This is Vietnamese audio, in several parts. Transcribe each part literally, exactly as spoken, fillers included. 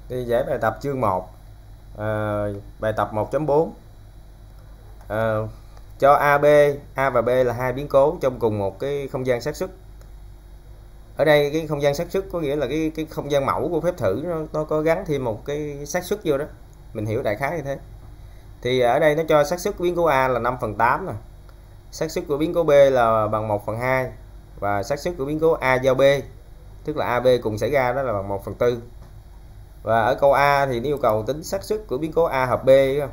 Đi giải bài tập chương một, à, bài tập một chấm bốn. à, cho a bê, A và B là hai biến cố trong cùng một cái không gian xác suất. Ở đây cái không gian xác suất có nghĩa là cái cái không gian mẫu của phép thử nó, nó có gắn thêm một cái xác suất vô đó, mình hiểu đại khái như thế. Thì ở đây nó cho xác suất của biến cố A là năm phần tám nè, xác suất của biến cố B là bằng một phần hai, và xác suất của biến cố A giao B, tức là a bê cùng xảy ra, đó là bằng một phần tư. Và ở câu A thì nó yêu cầu tính xác suất của biến cố A hợp B.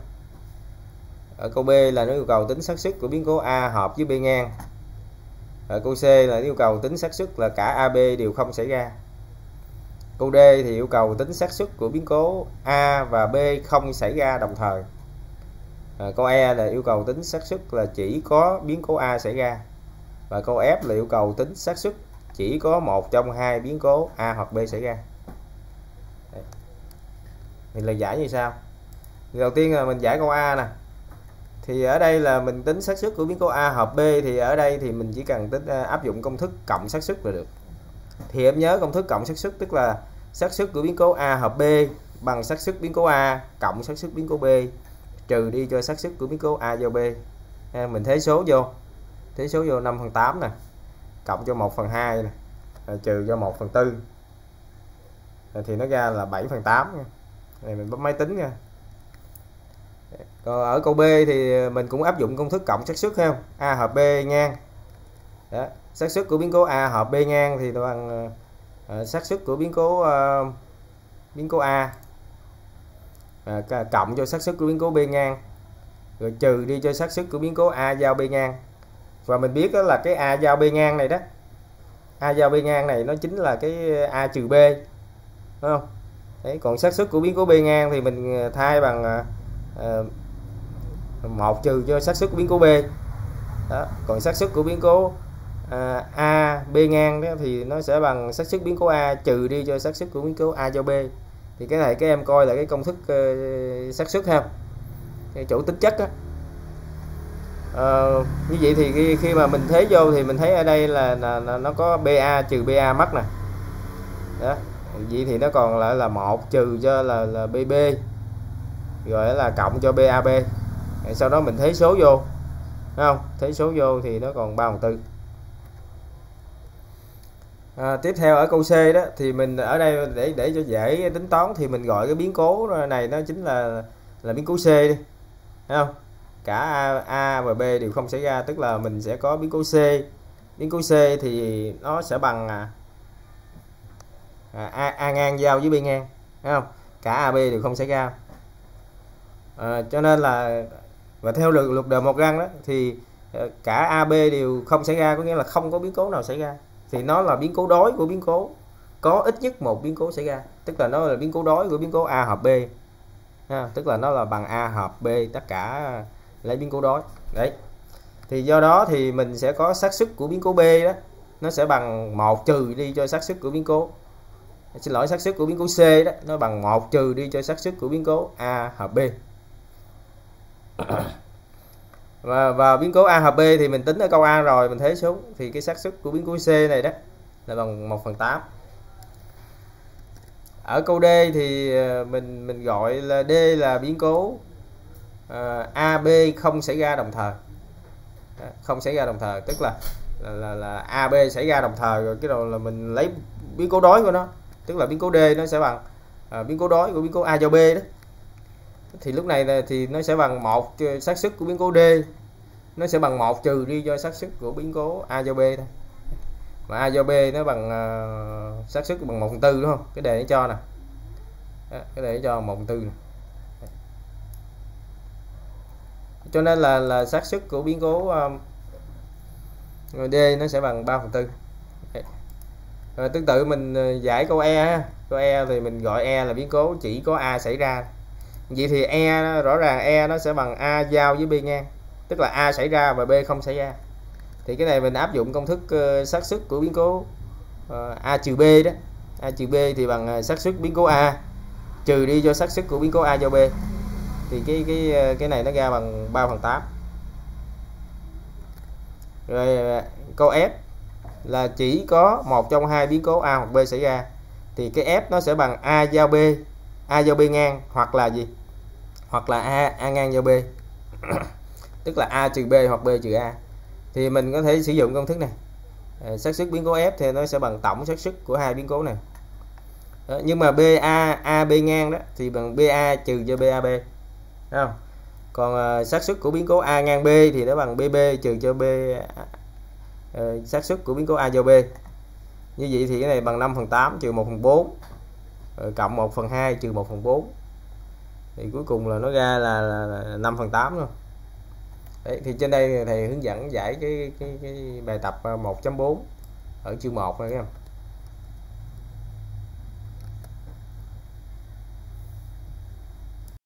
Ở câu B là nó yêu cầu tính xác suất của biến cố A hợp với B ngang. Ở câu C là yêu cầu tính xác suất là cả a bê đều không xảy ra. Câu D thì yêu cầu tính xác suất của biến cố A và B không xảy ra đồng thời. À, câu E là yêu cầu tính xác suất là chỉ có biến cố A xảy ra. Và câu F là yêu cầu tính xác suất chỉ có một trong hai biến cố A hoặc B xảy ra. Đấy. Thì là giải như sau. Đầu tiên là mình giải câu A nè. Thì ở đây là mình tính xác suất của biến cố A hợp B, thì ở đây thì mình chỉ cần tính áp dụng công thức cộng xác suất là được. Thì em nhớ công thức cộng xác suất tức là xác suất của biến cố A hợp B bằng xác suất biến cố A cộng xác suất biến cố B trừ đi cho xác suất của biến cố A giao B. Mình thế số vô, thế số vô năm phần tám nè, cộng cho một phần hai nè, trừ cho một phần tư, thì nó ra là bảy phần tám nha. Này mình bấm máy tính nha. Còn ở câu B thì mình cũng áp dụng công thức cộng xác suất không? A hợp B ngang. Đó, xác suất của biến cố A hợp B ngang thì bằng uh, xác suất của biến cố uh, biến cố A uh, cộng cho xác suất của biến cố B ngang, rồi trừ đi cho xác suất của biến cố A giao B ngang. Và mình biết đó là cái A giao B ngang này đó, A giao B ngang này nó chính là cái A trừ B, đúng không? Đấy, còn xác suất của biến cố B ngang thì mình thay bằng uh, một trừ cho xác suất của biến cố B. Đó. Còn xác suất của biến cố à, A B ngang đó thì nó sẽ bằng xác suất biến cố A trừ đi cho xác suất của biến cố A giao B. Thì cái này các em coi là cái công thức uh, xác suất ha, cái chỗ tính chất á. Uh, như vậy thì khi, khi mà mình thế vô thì mình thấy ở đây là, là, là nó có bê a trừ bê a mất nè. Đó. Vậy thì nó còn lại là một trừ cho là, là bê bê, rồi là cộng cho bê a bê. Sau đó mình thế số vô, thấy không? Thế số vô thì nó còn ba phần tư. À, tiếp theo ở câu C đó thì mình ở đây để để cho dễ tính toán thì mình gọi cái biến cố này nó chính là là biến cố C đi, thấy không? Cả A, A và B đều không xảy ra, tức là mình sẽ có biến cố C. Biến cố C thì nó sẽ bằng à, A, A ngang giao với B ngang, thấy không? Cả a bê đều không xảy ra. À, cho nên là và theo luật luật De Morgan đó thì cả a bê đều không xảy ra, có nghĩa là không có biến cố nào xảy ra, thì nó là biến cố đối của biến cố có ít nhất một biến cố xảy ra, tức là nó là biến cố đối của biến cố A hợp B, ha, tức là nó là bằng A hợp B tất cả lấy biến cố đối. Đấy, thì do đó thì mình sẽ có xác suất của biến cố B đó nó sẽ bằng một trừ đi cho xác suất của biến cố xin lỗi xác suất của biến cố C đó nó bằng một trừ đi cho xác suất của biến cố A hợp B. Và, và biến cố A hợp B thì mình tính ở câu A rồi, mình thế số thì cái xác suất của biến cố C này đó là bằng một phần tám. Ở câu D thì mình mình gọi là D là biến cố uh, a bê không xảy ra đồng thời. Đó, không xảy ra đồng thời tức là là, là là a bê xảy ra đồng thời, rồi cái đầu là mình lấy biến cố đối của nó, tức là biến cố D nó sẽ bằng uh, biến cố đối của biến cố A giao B đó. Thì lúc này thì nó sẽ bằng một xác suất của biến cố D nó sẽ bằng một trừ đi cho xác suất của biến cố A giao B thôi. Mà A giao B nó bằng uh, xác suất bằng một phần tư, đúng không? Cái đề nó cho nè. Đó, cái đề nó cho một phần tư nè. Cho nên là là xác suất của biến cố um, D nó sẽ bằng ba phần tư. Rồi tương tự mình giải câu E ha. Câu E thì mình gọi E là biến cố chỉ có A xảy ra. Vậy thì E rõ ràng E nó sẽ bằng A giao với B ngang, tức là A xảy ra và B không xảy ra. Thì cái này mình áp dụng công thức uh, xác suất của biến cố uh, A trừ B đó. A trừ B thì bằng uh, xác suất biến cố A trừ đi cho xác suất của biến cố A giao B. Thì cái cái cái này nó ra bằng ba phần tám. Rồi uh, câu F là chỉ có một trong hai biến cố A hoặc B xảy ra. Thì cái F nó sẽ bằng A giao B. A giao B ngang, hoặc là gì, hoặc là A, A ngang giao B tức là A trừ B hoặc B trừ A, thì mình có thể sử dụng công thức này. Xác suất biến cố F thì nó sẽ bằng tổng xác suất của hai biến cố này. Đó, nhưng mà BA A B ngang đó thì bằng BA trừ cho BAB, thấy không? Còn uh, xác suất của biến cố A ngang B thì nó bằng bê bê trừ cho B, uh, xác suất của biến cố A giao B. Như vậy thì cái này bằng năm phần tám trừ một phần bốn, uh, cộng một phần hai trừ một phần bốn, thì cuối cùng là nó ra là, là, là năm phần tám luôn. Đấy, thì trên đây thầy hướng dẫn giải cái, cái, cái bài tập một chấm bốn ở chương một này, thấy không?